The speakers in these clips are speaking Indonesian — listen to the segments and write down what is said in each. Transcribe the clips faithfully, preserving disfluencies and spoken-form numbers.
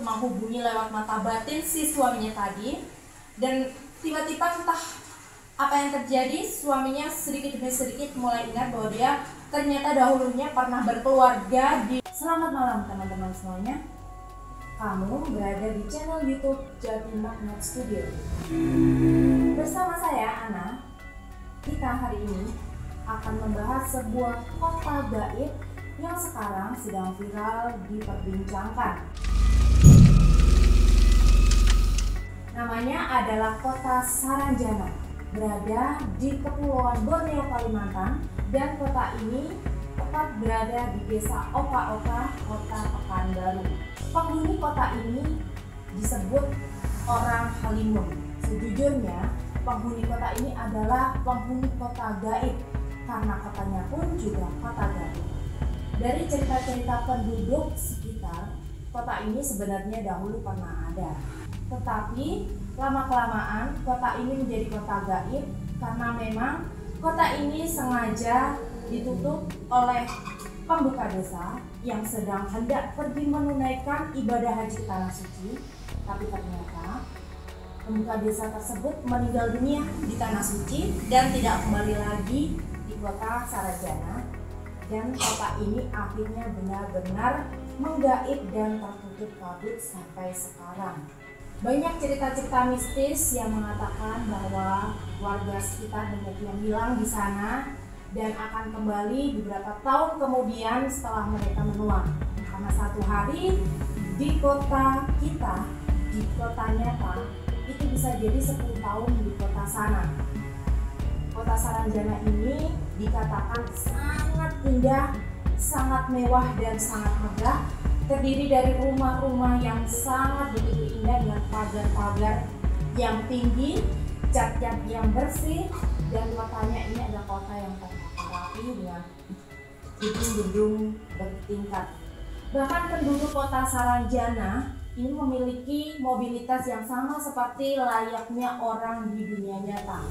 menghubungi lewat mata batin si suaminya tadi, dan tiba-tiba entah apa yang terjadi, suaminya sedikit demi sedikit mulai ingat bahwa dia ternyata dahulunya pernah berkeluarga di... Selamat malam teman-teman semuanya, kamu berada di channel YouTube Jatimagnet Studio. Bersama saya Ana, kita hari ini akan membahas sebuah kota gaib yang sekarang sedang viral diperbincangkan. Namanya adalah Kota Saranjana, berada di Kepulauan Borneo, Kalimantan, dan kota ini tepat berada di desa Oka-Oka, Kota Pekanbaru. Penghuni kota ini disebut orang Halimun. Sejujurnya, penghuni kota ini adalah penghuni kota gaib, karena kotanya pun juga kota gaib. Dari cerita-cerita penduduk sekitar, kota ini sebenarnya dahulu pernah ada. Tetapi lama-kelamaan kota ini menjadi kota gaib karena memang kota ini sengaja ditutup oleh pembuka desa yang sedang hendak pergi menunaikan ibadah haji tanah suci. Tapi ternyata pembuka desa tersebut meninggal dunia di tanah suci dan tidak kembali lagi di kota Saranjana, dan kota ini akhirnya benar-benar menggaib dan tertutup kabut sampai sekarang. Banyak cerita-cerita mistis yang mengatakan bahwa warga sekitar banyak yang hilang di sana dan akan kembali beberapa tahun kemudian setelah mereka menua. Karena satu hari di kota kita, di kota nyata, itu bisa jadi sepuluh tahun di kota sana. Kota Saranjana ini dikatakan sangat indah, sangat mewah dan sangat megah. Terdiri dari rumah-rumah yang sangat begitu indah dengan pagar-pagar yang tinggi, cat-cat yang bersih, dan kotanya ini adalah kota yang tertata rapi dengan gedung-gedung bertingkat. Bahkan penduduk kota Saranjana ini memiliki mobilitas yang sama seperti layaknya orang di dunia nyata.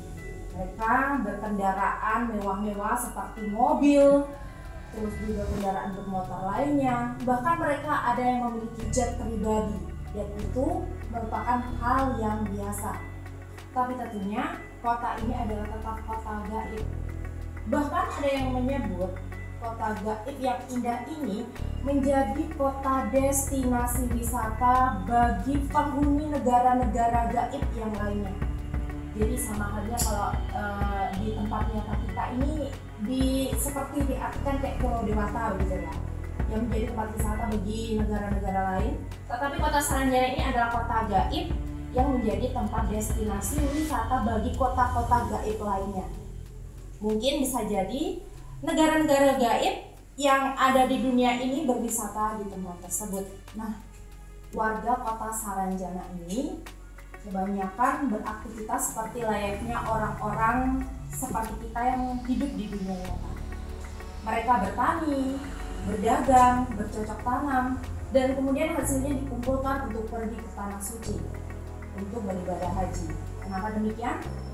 Mereka berkendaraan mewah-mewah seperti mobil, terus juga kendaraan bermotor lainnya. Bahkan mereka ada yang memiliki jet pribadi, dan itu merupakan hal yang biasa. Tapi tentunya kota ini adalah tetap kota gaib. Bahkan ada yang menyebut kota gaib yang indah ini menjadi kota destinasi wisata bagi penghuni negara-negara gaib yang lainnya. Jadi sama halnya kalau uh, di tempat nyata kita ini di seperti diartikan kayak Pulau Dewata gitu ya, yang menjadi tempat wisata bagi negara-negara lain. Tetapi kota Saranjana ini adalah kota gaib yang menjadi tempat destinasi wisata bagi kota-kota gaib lainnya. Mungkin bisa jadi negara-negara gaib yang ada di dunia ini berwisata di tempat tersebut. Nah, warga kota Saranjana ini kebanyakan beraktivitas seperti layaknya orang-orang seperti kita yang hidup di dunia nyata. Mereka bertani, berdagang, bercocok tanam, dan kemudian hasilnya dikumpulkan untuk pergi ke tanah suci untuk beribadah haji. Kenapa demikian?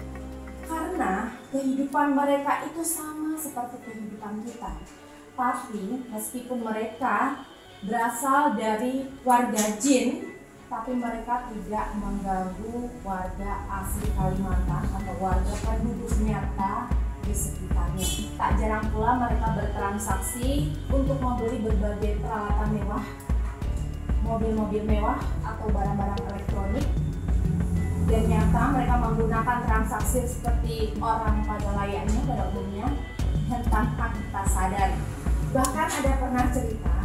Karena kehidupan mereka itu sama seperti kehidupan kita. Tapi meskipun mereka berasal dari warga jin, tapi mereka tidak mengganggu warga asli Kalimantan atau warga penduduk nyata di sekitarnya. Tak jarang pula mereka bertransaksi untuk membeli berbagai peralatan mewah, mobil-mobil mewah atau barang-barang elektronik, dan nyata mereka menggunakan transaksi seperti orang pada layaknya pada umumnya dan tanpa kita sadar. Bahkan ada pernah cerita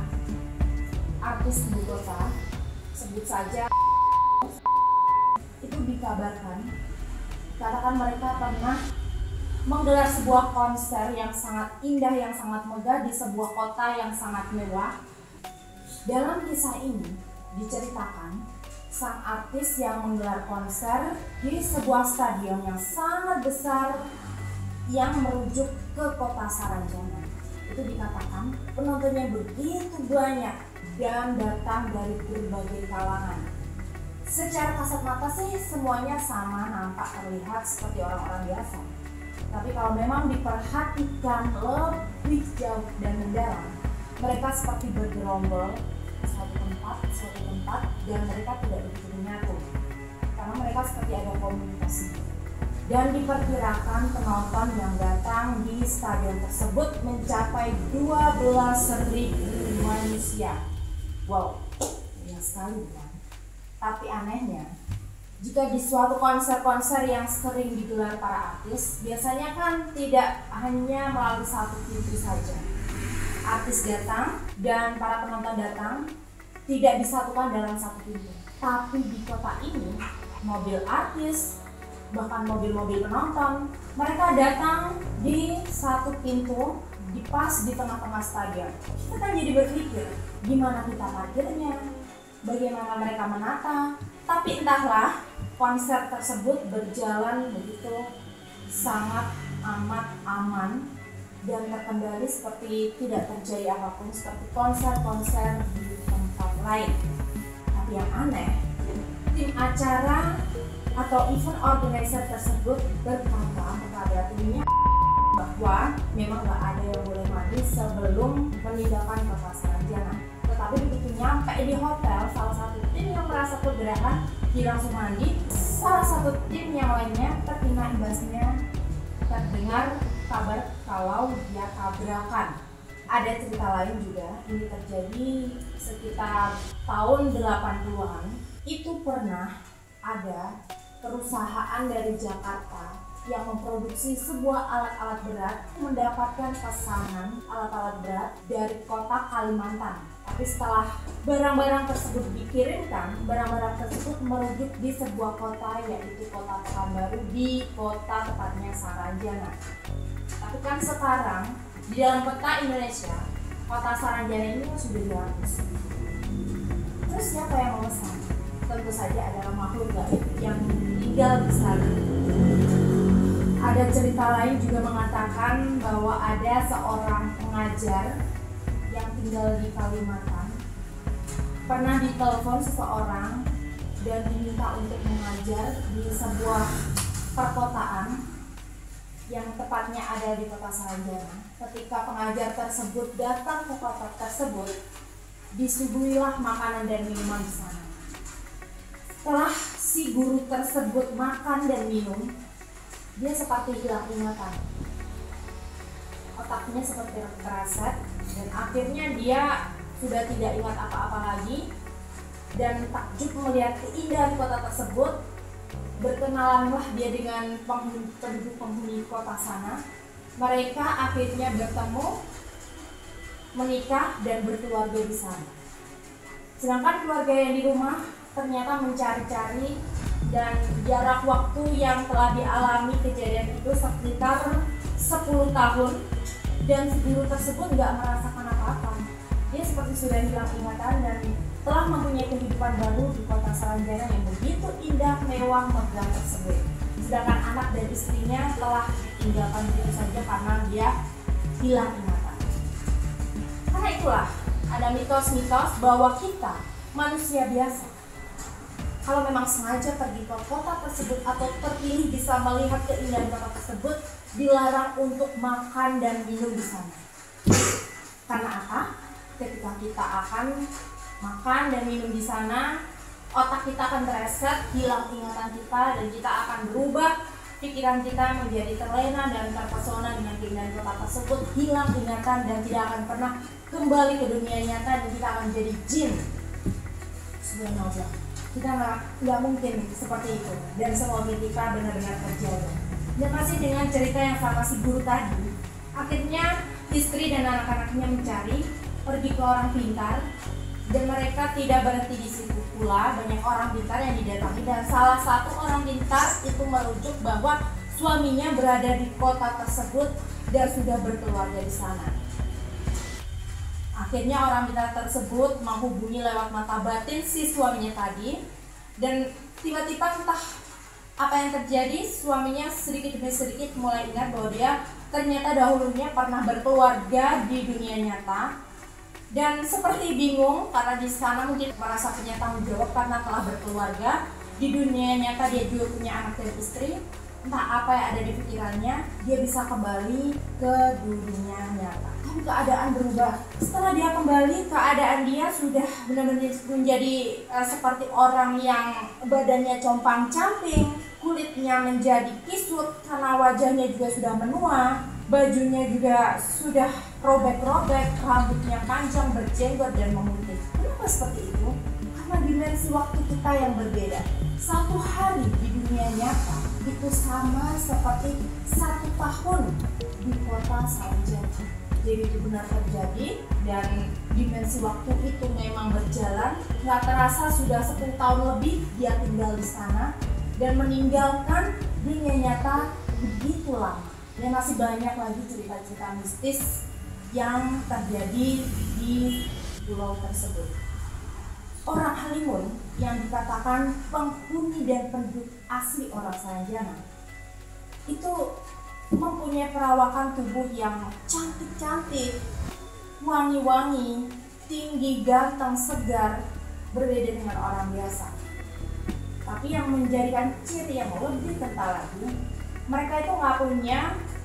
artis ibu kota, sebut saja, itu dikabarkan katakan mereka pernah menggelar sebuah konser yang sangat indah, yang sangat megah di sebuah kota yang sangat mewah. Dalam kisah ini diceritakan sang artis yang menggelar konser di sebuah stadion yang sangat besar yang merujuk ke kota Saranjana. Itu dikatakan penontonnya begitu banyak dan datang dari berbagai kalangan. Secara kasat mata sih semuanya sama, nampak terlihat seperti orang-orang biasa. Tapi kalau memang diperhatikan lebih jauh dan mendalam, mereka seperti bergerombol satu tempat, satu tempat dan mereka tidak begitu menyatu karena mereka seperti ada komunikasi. Dan diperkirakan penonton yang datang di stadion tersebut mencapai dua belas ribu manusia. Wow, banyak sekali bukan? Tapi anehnya, jika di suatu konser-konser yang sering digelar para artis, biasanya kan tidak hanya melalui satu pintu saja. Artis datang dan para penonton datang tidak disatukan dalam satu pintu. Tapi di kota ini, mobil artis, bahkan mobil-mobil penonton, mereka datang di satu pintu, di pas di tengah-tengah stadion. Kita kan jadi berpikir, gimana kita parkirnya, bagaimana mereka menata. Tapi entahlah, konser tersebut berjalan begitu sangat amat aman dan terkendali seperti tidak terjadi apapun, seperti konser-konser di tempat lain. Tapi yang aneh, tim acara atau event organizer tersebut berkata kepada timnya bahwa memang gak ada yang boleh mandi sebelum penindakan Kota Saranjana. Tetapi begitu nyampe di hotel, salah satu tim yang merasa keberatan dia langsung mandi. Salah satu tim yang lainnya terkena imbasnya, terdengar kabar kalau dia tabrakan. Ada cerita lain juga, ini terjadi sekitar tahun delapan puluhan. Itu pernah ada perusahaan dari Jakarta yang memproduksi sebuah alat-alat berat mendapatkan pesanan alat-alat berat dari kota Kalimantan. Tapi setelah barang-barang tersebut dikirimkan, barang-barang tersebut merujuk di sebuah kota, yaitu kota Pekanbaru, di kota tepatnya Saranjana. Tapi kan sekarang di dalam peta Indonesia, kota Saranjana ini sudah dihapus. Terus siapa yang memesan? Tentu saja adalah makhluk gaib yang tinggal di sana. Ada cerita lain juga mengatakan bahwa ada seorang pengajar yang tinggal di Kalimantan pernah ditelepon seseorang dan diminta untuk mengajar di sebuah perkotaan yang tepatnya ada di kota Saranjana. Ketika pengajar tersebut datang ke kota tersebut, disuguhilah makanan dan minuman di sana. Setelah si guru tersebut makan dan minum, dia seperti hilang ingatan. Otaknya seperti terreset dan akhirnya dia sudah tidak ingat apa-apa lagi dan takjub melihat keindahan kota tersebut. Berkenalanlah dia dengan penduduk-penghuni kota sana. Mereka akhirnya bertemu, menikah dan berkeluarga di sana. Sedangkan keluarga yang di rumah ternyata mencari-cari dan jarak waktu yang telah dialami kejadian itu sekitar sepuluh tahun dan si guru tersebut nggak merasakan apa-apa. Dia seperti sudah hilang ingatan dan telah mempunyai kehidupan baru di kota Saranjana yang begitu indah, mewah, megah tersebut. Sedangkan anak dan istrinya telah ditinggalkan begitu saja karena dia hilang ingatan. Karena itulah ada mitos-mitos bahwa kita manusia biasa, kalau memang sengaja pergi ke kota tersebut atau terpilih bisa melihat keindahan kota tersebut, dilarang untuk makan dan minum di sana. Karena apa? Ketika kita akan makan dan minum di sana, otak kita akan tereset, hilang ingatan kita, dan kita akan berubah. Pikiran kita menjadi terlena dan terpesona dengan keindahan kota tersebut, hilang ingatan dan tidak akan pernah kembali ke dunia nyata, dan kita akan jadi jin. Subhanallah, kita nggak mungkin seperti itu, dan semoga kita benar-benar terjaga. Dan masih dengan cerita yang sama si guru tadi, akhirnya istri dan anak-anaknya mencari, pergi ke orang pintar, dan mereka tidak berhenti di situ pula. Banyak orang pintar yang didatangi dan salah satu orang pintar itu merujuk bahwa suaminya berada di kota tersebut dan sudah berkeluarga di sana. Akhirnya orang pintar tersebut menghubungi lewat mata batin si suaminya tadi, dan tiba-tiba entah apa yang terjadi, suaminya sedikit demi sedikit mulai ingat bahwa dia ternyata dahulunya pernah berkeluarga di dunia nyata. Dan seperti bingung karena di sana mungkin merasa punya tanggung jawab karena telah berkeluarga. Di dunia nyata dia juga punya anak dan istri. Entah apa yang ada di pikirannya, dia bisa kembali ke dunia nyata. tapi keadaan berubah. Setelah dia kembali, keadaan dia sudah benar-benar menjadi uh, seperti orang yang badannya compang-camping, kulitnya menjadi kisut karena wajahnya juga sudah menua, bajunya juga sudah robek-robek, rambutnya panjang, berjenggot dan memutih. Kenapa seperti itu? Karena dimensi waktu kita yang berbeda. Satu hari di dunia nyata itu sama seperti satu tahun di kota Saranjana. Jadi itu benar terjadi dan dimensi waktu itu memang berjalan. Nggak terasa sudah sepuluh tahun lebih dia tinggal di sana dan meninggalkan dunia nyata begitu lama. Dan masih banyak lagi cerita-cerita mistis yang terjadi di pulau tersebut. Orang Halimun yang dikatakan penghuni dan penduduk asli orang Saranjana itu mempunyai perawakan tubuh yang cantik-cantik, wangi-wangi, tinggi, ganteng, segar, berbeda dengan orang biasa. Tapi yang menjadikan ciri yang lebih kental lagi, mereka itu nggak punya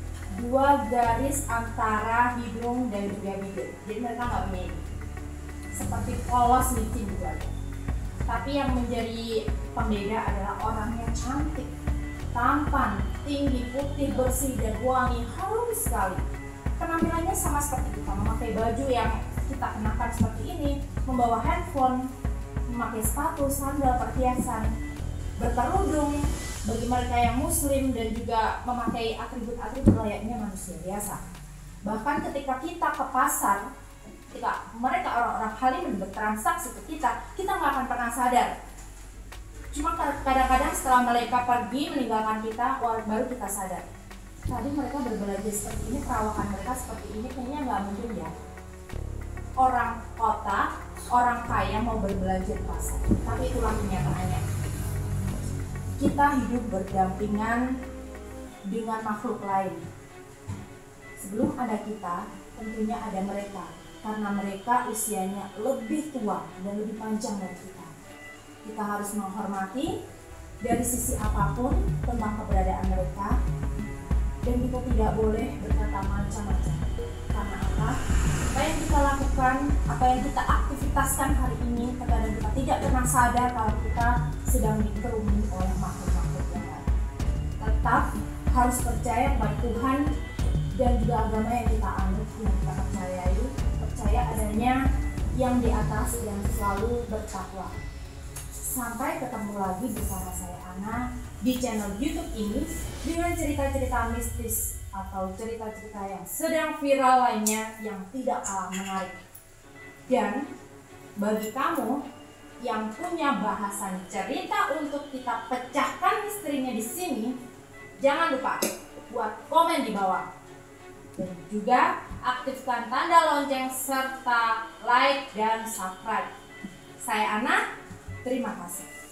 dua garis antara hidung dan juga bibir. Jadi mereka nggak punya ini. Seperti polos licin juga. Tapi yang menjadi pembeda adalah orangnya cantik, tampan, tinggi, putih, bersih, dan wangi, harum sekali. Penampilannya sama seperti kita, memakai baju yang kita kenakan seperti ini, membawa handphone, memakai sepatu, sandal, perhiasan, berkerudung, bagi mereka yang muslim dan juga memakai atribut-atribut layaknya manusia biasa. Bahkan ketika kita ke pasar, ketika mereka orang-orang Halimun bertransaksi ke kita, kita nggak akan pernah sadar. Cuma kadang-kadang setelah mereka pergi meninggalkan kita, baru kita sadar. Tadi mereka berbelanja seperti ini, perawakan mereka seperti ini, kayaknya nggak mungkin ya. Orang kota, orang kaya mau berbelanja di pasar. Tapi itulah kenyataannya. Kita hidup berdampingan dengan makhluk lain. Sebelum ada kita, tentunya ada mereka. Karena mereka usianya lebih tua dan lebih panjang dari kita. Kita harus menghormati dari sisi apapun tentang keberadaan mereka, dan kita tidak boleh berkata macam-macam. Karena apa? Apa yang kita lakukan, apa yang kita aktivitaskan hari ini, terkadang kita tidak pernah sadar kalau kita sedang dikerumuni oleh makhluk-makhluk yang lain. Tetap harus percaya kepada Tuhan dan juga agama yang kita anut, yang kita percayai, percaya adanya yang di atas yang selalu bertakwa. Sampai ketemu lagi bersama saya Ana di channel YouTube ini dengan cerita-cerita mistis atau cerita-cerita yang sedang viral lainnya yang tidak kalah menarik. Dan bagi kamu yang punya bahasan cerita untuk kita pecahkan misterinya di sini, jangan lupa buat komen di bawah. Dan juga aktifkan tanda lonceng serta like dan subscribe. Saya Ana. Terima kasih.